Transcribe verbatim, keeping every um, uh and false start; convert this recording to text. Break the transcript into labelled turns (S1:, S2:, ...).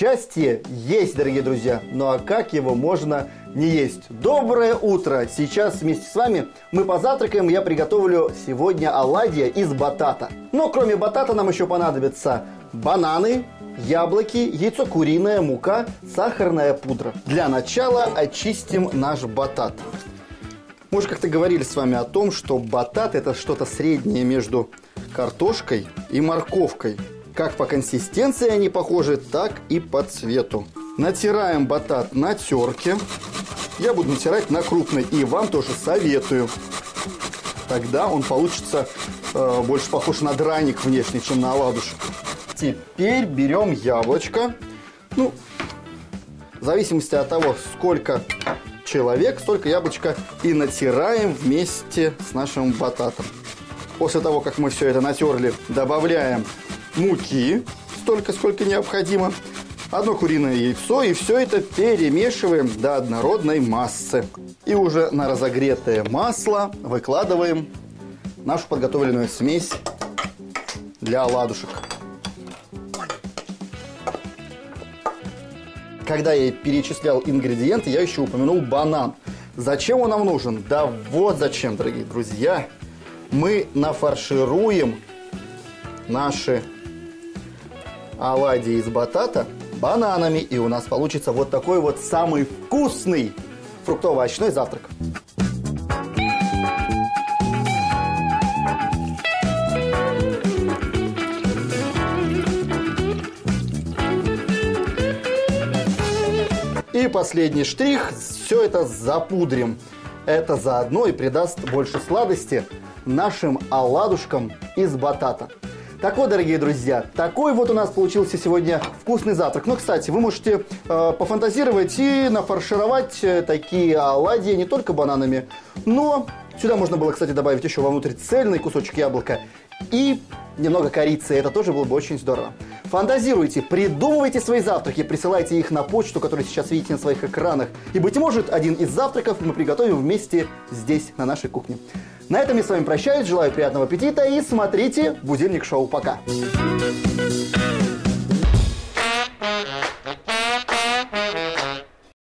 S1: Счастье есть, дорогие друзья, ну а как его можно не есть? Доброе утро! Сейчас вместе с вами мы позавтракаем, я приготовлю сегодня оладья из батата. Но кроме батата нам еще понадобятся бананы, яблоки, яйцо куриное, мука, сахарная пудра. Для начала очистим наш батат. Мы уже как-то говорили с вами о том, что батат это что-то среднее между картошкой и морковкой. Как по консистенции они похожи, так и по цвету. Натираем батат на терке. Я буду натирать на крупной, и вам тоже советую. Тогда он получится э, больше похож на драник внешне, чем на оладушек. Теперь берем яблочко. Ну, в зависимости от того, сколько человек, столько яблочка и натираем вместе с нашим бататом. После того, как мы все это натерли, добавляем муки, столько, сколько необходимо, одно куриное яйцо, и все это перемешиваем до однородной массы. И уже на разогретое масло выкладываем нашу подготовленную смесь для оладушек. Когда я перечислял ингредиенты, я еще упомянул банан. Зачем он нам нужен? Да вот зачем, дорогие друзья. Мы нафаршируем наши оладьи из батата бананами, и у нас получится вот такой вот самый вкусный фруктово-овощной завтрак. И последний штрих, все это запудрим. Это заодно и придаст больше сладости нашим оладушкам из батата. Так вот, дорогие друзья, такой вот у нас получился сегодня вкусный завтрак. Ну, кстати, вы можете э, пофантазировать и нафаршировать э, такие оладьи не только бананами, но сюда можно было, кстати, добавить еще вовнутрь цельный кусочек яблока и немного корицы. Это тоже было бы очень здорово. Фантазируйте, придумывайте свои завтраки, присылайте их на почту, которую сейчас видите на своих экранах. И, быть может, один из завтраков мы приготовим вместе здесь, на нашей кухне. На этом я с вами прощаюсь, желаю приятного аппетита и смотрите «Будильник шоу». Пока!